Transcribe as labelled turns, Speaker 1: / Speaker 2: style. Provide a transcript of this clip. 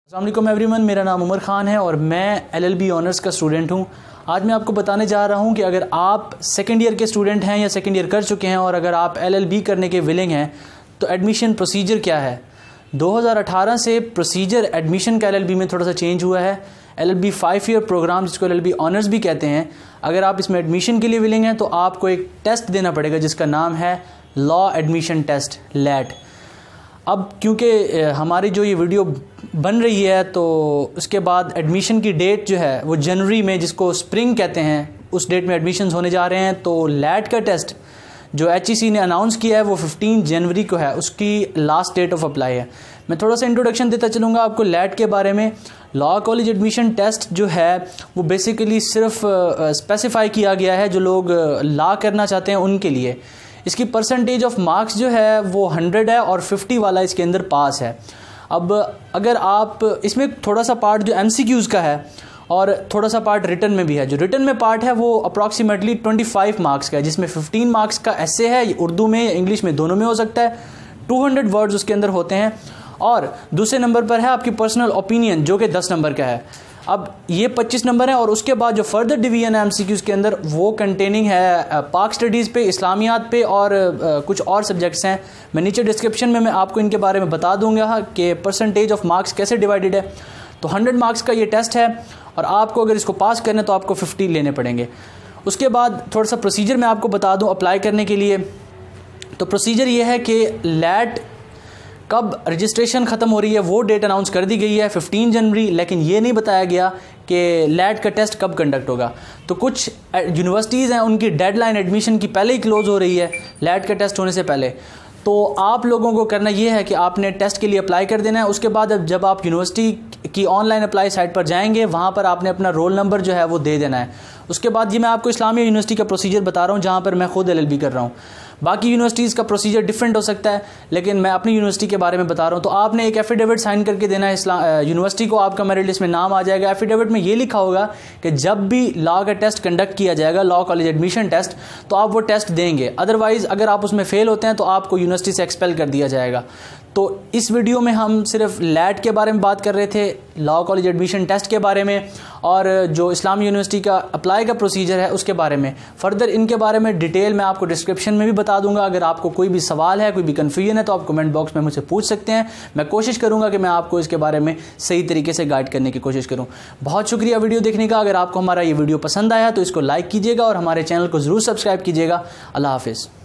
Speaker 1: अस्सलाम वालेकुम एवरीवन, मेरा नाम उमर ख़ान है और मैं एलएलबी ऑनर्स का स्टूडेंट हूं। आज मैं आपको बताने जा रहा हूं कि अगर आप सेकेंड ईयर के स्टूडेंट हैं या सेकेंड ईयर कर चुके हैं और अगर आप एलएलबी करने के विलिंग हैं तो एडमिशन प्रोसीजर क्या है। 2018 से प्रोसीजर एडमिशन का एलएलबी में थोड़ा सा चेंज हुआ है। एलएलबी 5 ईयर प्रोग्राम जिसको एलएलबी ऑनर्स भी कहते हैं, अगर आप इसमें एडमिशन के लिए विलिंग हैं तो आपको एक टेस्ट देना पड़ेगा जिसका नाम है लॉ एडमिशन टेस्ट लैट। अब क्योंकि हमारी जो ये वीडियो बन रही है तो उसके बाद एडमिशन की डेट जो है वो जनवरी में, जिसको स्प्रिंग कहते हैं, उस डेट में एडमिशन्स होने जा रहे हैं। तो लैट का टेस्ट जो HEC ने अनाउंस किया है वो 15 जनवरी को है, उसकी लास्ट डेट ऑफ अप्लाई है। मैं थोड़ा सा इंट्रोडक्शन देता चलूँगा आपको लैट के बारे में। लॉ कॉलेज एडमिशन टेस्ट जो है वो बेसिकली सिर्फ स्पेसिफाई किया गया है जो लोग लॉ करना चाहते हैं उनके लिए। इसकी परसेंटेज ऑफ मार्क्स जो है वो 100 है और 50 वाला इसके अंदर पास है। अब अगर आप इसमें थोड़ा सा पार्ट जो MCQs का है और थोड़ा सा पार्ट रिटन में भी है। जो रिटन में पार्ट है वो अप्रॉक्सीमेटली 25 मार्क्स का है, जिसमें 15 मार्क्स का ऐसे है, उर्दू में इंग्लिश में दोनों में हो सकता है। 200 वर्ड्स उसके अंदर होते हैं। और दूसरे नंबर पर है आपकी पर्सनल ओपिनियन जो कि 10 नंबर का है। अब ये 25 नंबर है और उसके बाद जो फर्दर डिवीजन है MCQs के अंदर वो कंटेनिंग है पाक स्टडीज़ पे, इस्लामियात पे और कुछ और सब्जेक्ट्स हैं। मैं नीचे डिस्क्रिप्शन में मैं आपको इनके बारे में बता दूंगा कि परसेंटेज ऑफ मार्क्स कैसे डिवाइडेड है। तो 100 मार्क्स का ये टेस्ट है और आपको अगर इसको पास करना है तो आपको 50 लेने पड़ेंगे। उसके बाद थोड़ा सा प्रोसीजर मैं आपको बता दूँ अप्लाई करने के लिए। तो प्रोसीजर ये है कि लैट कब रजिस्ट्रेशन ख़त्म हो रही है वो डेट अनाउंस कर दी गई है 15 जनवरी, लेकिन ये नहीं बताया गया कि लैट का टेस्ट कब कंडक्ट होगा। तो कुछ यूनिवर्सिटीज़ हैं उनकी डेडलाइन एडमिशन की पहले ही क्लोज़ हो रही है लैट का टेस्ट होने से पहले। तो आप लोगों को करना ये है कि आपने टेस्ट के लिए अप्लाई कर देना है। उसके बाद जब आप यूनिवर्सिटी की ऑनलाइन अप्लाई साइट पर जाएंगे वहाँ पर आपने अपना रोल नंबर जो है वो दे देना है। उसके बाद ये मैं आपको इस्लामिया यूनिवर्सिटी का प्रोसीजर बता रहा हूँ जहाँ पर मैं खुद LLB कर रहा हूँ। बाकी यूनिवर्सिटीज़ का प्रोसीजर डिफरेंट हो सकता है, लेकिन मैं अपनी यूनिवर्सिटी के बारे में बता रहा हूँ। तो आपने एक एफिडेविट साइन करके देना है यूनिवर्सिटी को, आपका मेरिट लिस्ट में नाम आ जाएगा। एफिडेविट में ये लिखा होगा कि जब भी लॉ का टेस्ट कंडक्ट किया जाएगा, लॉ कॉलेज एडमिशन टेस्ट, तो आप वो टेस्ट देंगे। अदरवाइज़ अगर आप उसमें फेल होते हैं तो आपको यूनिवर्सिटी से एक्सपेल कर दिया जाएगा। तो इस वीडियो में हम सिर्फ लैट के बारे में बात कर रहे थे, लॉ कॉलेज एडमिशन टेस्ट के बारे में और जो इस्लामी यूनिवर्सिटी का अप्लाई का प्रोसीजर है उसके बारे में। फर्दर इनके बारे में डिटेल मैं आपको डिस्क्रिप्शन में भी बता दूंगा। अगर आपको कोई भी सवाल है, कोई भी कन्फ्यूजन है तो आप कमेंट बॉक्स में मुझसे पूछ सकते हैं। मैं कोशिश करूंगा कि मैं आपको इसके बारे में सही तरीके से गाइड करने की कोशिश करूँ। बहुत शुक्रिया वीडियो देखने का। अगर आपको हमारा ये वीडियो पसंद आया तो इसको लाइक कीजिएगा और हमारे चैनल को ज़रूर सब्सक्राइब कीजिएगा। अल्लाह हाफिज़।